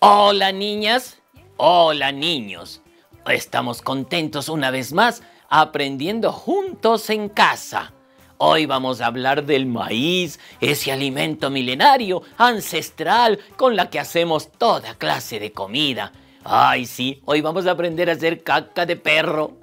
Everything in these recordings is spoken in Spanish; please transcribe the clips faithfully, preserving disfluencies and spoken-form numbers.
Hola niñas, hola niños. Estamos contentos una vez más aprendiendo juntos en casa. Hoy vamos a hablar del maíz, ese alimento milenario, ancestral, con la que hacemos toda clase de comida. Ay, sí, hoy vamos a aprender a hacer caca de perro.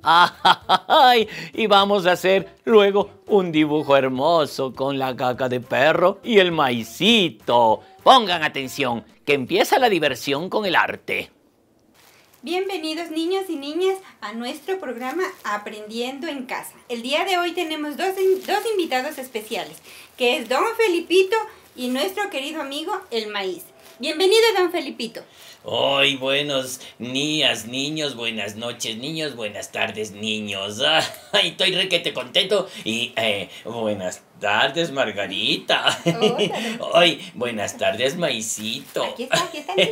Ay, y vamos a hacer luego un dibujo hermoso con la caca de perro y el maicito. Pongan atención, que empieza la diversión con el arte. Bienvenidos niños y niñas a nuestro programa Aprendiendo en Casa. El día de hoy tenemos dos, dos invitados especiales, que es Don Felipito y nuestro querido amigo el maíz. Bienvenido, Don Felipito. Hoy, buenos días, niños, buenas noches, niños, buenas tardes, niños. Ay, estoy requete contento y eh, buenas tardes, Margarita. Hoy, buenas tardes, maicito. Aquí está, aquí está.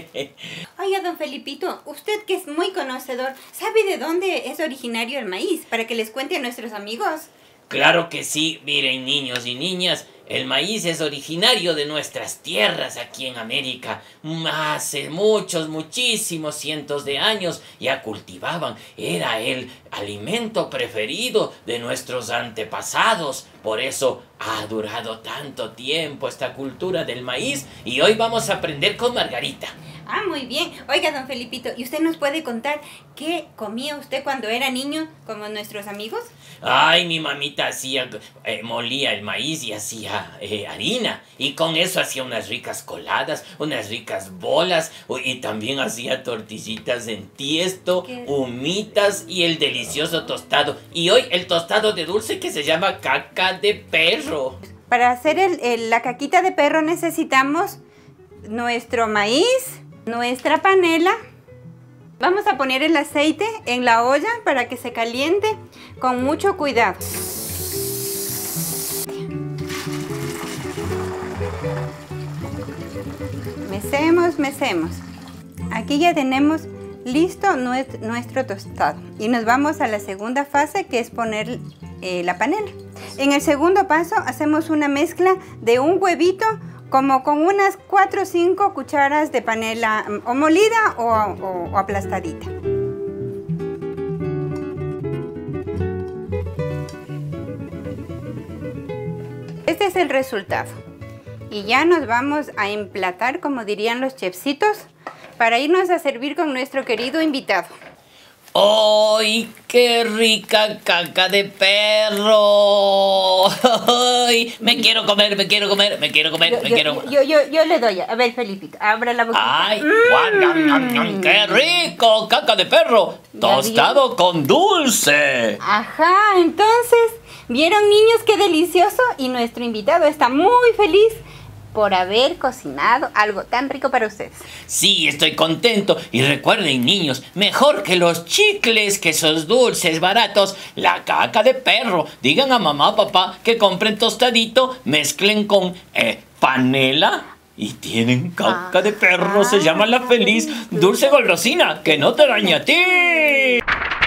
Oiga, Don Felipito, usted que es muy conocedor, ¿sabe de dónde es originario el maíz? Para que les cuente a nuestros amigos. Claro que sí, miren niños y niñas, el maíz es originario de nuestras tierras aquí en América. Hace muchos, muchísimos cientos de años ya cultivaban. Era el alimento preferido de nuestros antepasados. Por eso ha durado tanto tiempo esta cultura del maíz y hoy vamos a aprender con Margarita. Ah, muy bien. Oiga, Don Felipito, ¿y usted nos puede contar qué comía usted cuando era niño como nuestros amigos? Ay, mi mamita hacía, eh, molía el maíz y hacía eh, harina. Y con eso hacía unas ricas coladas, unas ricas bolas. Y también hacía tortillitas en tiesto, ¿qué? Humitas y el delicioso tostado. Y hoy el tostado de dulce que se llama caca de perro. Para hacer el, el, la caquita de perro necesitamos nuestro maíz, nuestra panela. Vamos a poner el aceite en la olla para que se caliente con mucho cuidado. Mecemos, mecemos. Aquí ya tenemos listo nuestro tostado. Y nos vamos a la segunda fase, que es poner eh, la panela. En el segundo paso hacemos una mezcla de un huevito como con unas cuatro o cinco cucharas de panela o molida o, o, o aplastadita. Este es el resultado. Y ya nos vamos a emplatar, como dirían los chefcitos, para irnos a servir con nuestro querido invitado. ¡Ay, qué rica caca de perro! ¡Ay, me quiero comer, me quiero comer, me quiero comer, yo, me yo, quiero comer! Yo, yo, yo le doy. A ver, Felipito, abra la boquita. ¡Ay, mm. qué rico! ¡Caca de perro! ¡Tostado con dulce! Ajá, entonces, ¿vieron niños qué delicioso? Y nuestro invitado está muy feliz por haber cocinado algo tan rico para ustedes. Sí, estoy contento. Y recuerden, niños, mejor que los chicles, que esos dulces baratos, la caca de perro. Digan a mamá o papá que compren tostadito, mezclen con eh, panela y tienen caca de perro. Se llama la feliz dulce golosina, que no te daña a ti.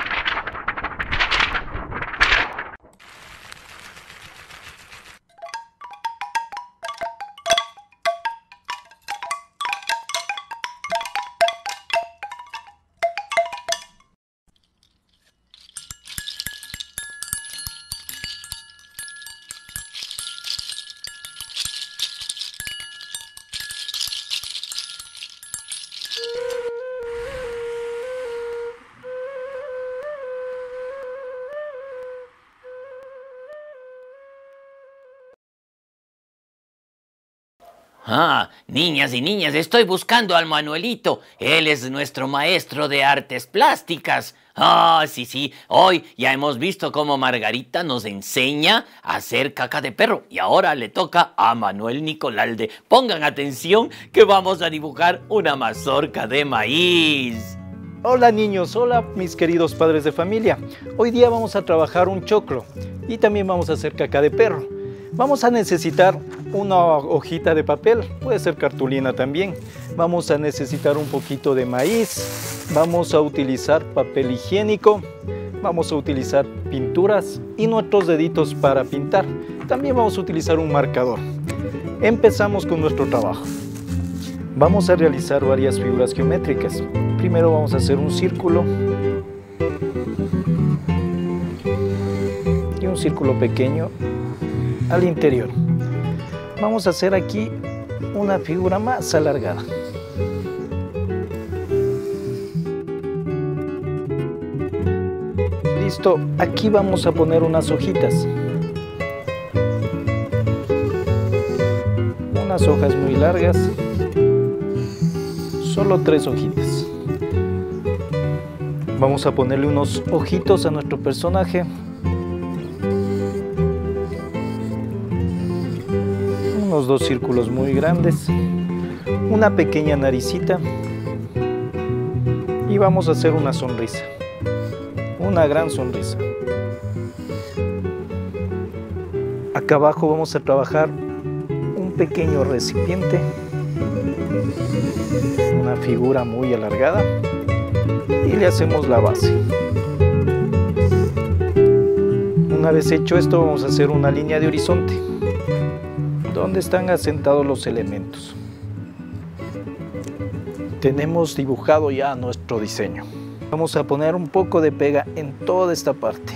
Ah, niñas y niñas, estoy buscando al Manuelito. Él es nuestro maestro de artes plásticas. Ah, sí, sí, hoy ya hemos visto cómo Margarita nos enseña a hacer caca de perro. Y ahora le toca a Manuel Nicolalde. Pongan atención que vamos a dibujar una mazorca de maíz. Hola niños, hola mis queridos padres de familia. Hoy día vamos a trabajar un choclo y también vamos a hacer caca de perro. Vamos a necesitar una hojita de papel, puede ser cartulina también. Vamos a necesitar un poquito de maíz, vamos a utilizar papel higiénico, vamos a utilizar pinturas y nuestros deditos para pintar. También vamos a utilizar un marcador. Empezamos con nuestro trabajo. Vamos a realizar varias figuras geométricas. Primero vamos a hacer un círculo y un círculo pequeño al interior. Vamos a hacer aquí una figura más alargada. Listo, aquí vamos a poner unas hojitas. Unas hojas muy largas. Solo tres hojitas. Vamos a ponerle unos ojitos a nuestro personaje. Unos dos círculos muy grandes. Una pequeña naricita. Y vamos a hacer una sonrisa. Una gran sonrisa. Acá abajo vamos a trabajar un pequeño recipiente. Una figura muy alargada y le hacemos la base. Una vez hecho esto, vamos a hacer una línea de horizonte donde están asentados los elementos. Tenemos dibujado ya nuestro diseño. Vamos a poner un poco de pega en toda esta parte.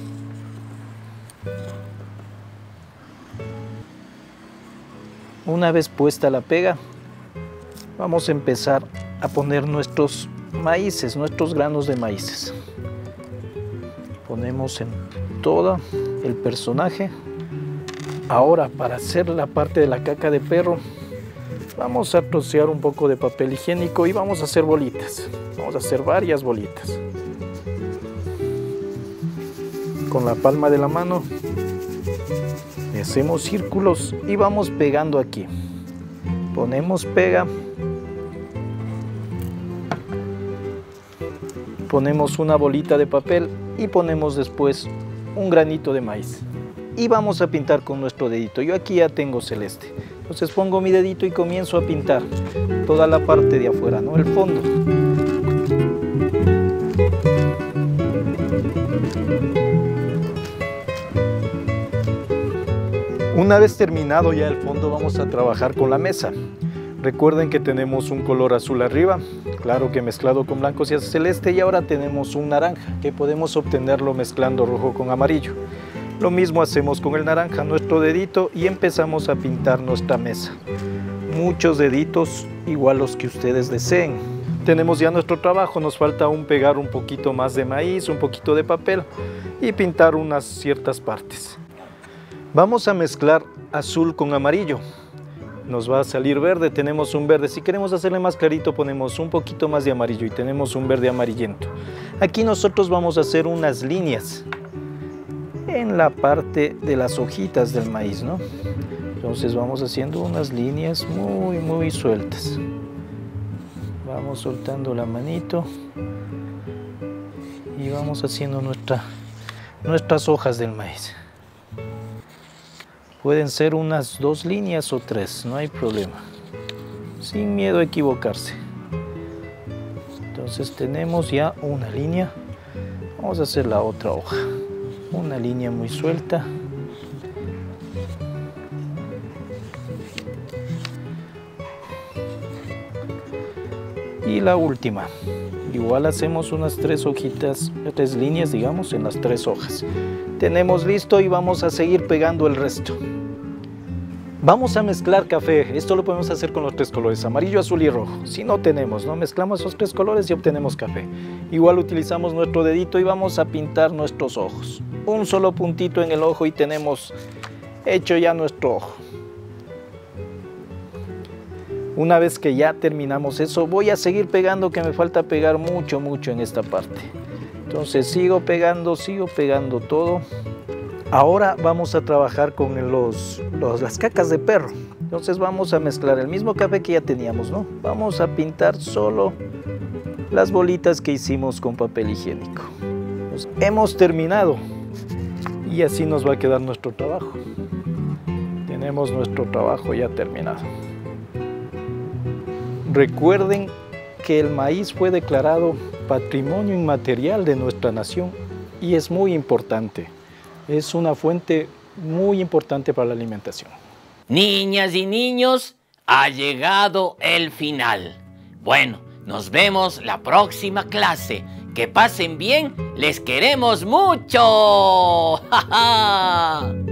Una vez puesta la pega, vamos a empezar a poner nuestros maíces, nuestros granos de maíces. Ponemos en todo el personaje. Ahora, para hacer la parte de la caca de perro, vamos a trocear un poco de papel higiénico y vamos a hacer bolitas. Vamos a hacer varias bolitas. Con la palma de la mano, le hacemos círculos y vamos pegando aquí. Ponemos pega. Ponemos una bolita de papel y ponemos después un granito de maíz. Y vamos a pintar con nuestro dedito. Yo aquí ya tengo celeste. Entonces pongo mi dedito y comienzo a pintar toda la parte de afuera, ¿no? El fondo. Una vez terminado ya el fondo, vamos a trabajar con la mesa. Recuerden que tenemos un color azul arriba, claro que mezclado con blanco se hace celeste, y ahora tenemos un naranja, que podemos obtenerlo mezclando rojo con amarillo. Lo mismo hacemos con el naranja, nuestro dedito, y empezamos a pintar nuestra mesa. Muchos deditos, igual los que ustedes deseen. Tenemos ya nuestro trabajo, nos falta aún pegar un poquito más de maíz, un poquito de papel y pintar unas ciertas partes. Vamos a mezclar azul con amarillo. Nos va a salir verde, tenemos un verde. Si queremos hacerle más clarito, ponemos un poquito más de amarillo y tenemos un verde amarillento. Aquí nosotros vamos a hacer unas líneas en la parte de las hojitas del maíz, ¿no? Entonces vamos haciendo unas líneas muy, muy sueltas. Vamos soltando la manito y vamos haciendo nuestra, nuestras hojas del maíz. Pueden ser unas dos líneas o tres, no hay problema. Sin miedo a equivocarse. Entonces tenemos ya una línea. Vamos a hacer la otra hoja. Una línea muy suelta. Y la última. Igual hacemos unas tres hojitas, tres líneas, digamos, en las tres hojas. Tenemos listo y vamos a seguir pegando el resto. Vamos a mezclar café. Esto lo podemos hacer con los tres colores, amarillo, azul y rojo. Si no tenemos, ¿no? Mezclamos esos tres colores y obtenemos café. Igual utilizamos nuestro dedito y vamos a pintar nuestros ojos. Un solo puntito en el ojo y tenemos hecho ya nuestro ojo. Una vez que ya terminamos eso, voy a seguir pegando, que me falta pegar mucho, mucho en esta parte. Entonces sigo pegando, sigo pegando todo. Ahora vamos a trabajar con los, los, las cacas de perro. Entonces vamos a mezclar el mismo café que ya teníamos, ¿no? Vamos a pintar solo las bolitas que hicimos con papel higiénico. Pues hemos terminado y así nos va a quedar nuestro trabajo. Tenemos nuestro trabajo ya terminado. Recuerden que el maíz fue declarado Patrimonio Inmaterial de nuestra nación y es muy importante. Es una fuente muy importante para la alimentación. Niñas y niños, Ha llegado el final. Bueno, nos vemos la próxima clase. Que pasen bien, les queremos mucho. ¡Ja, ja!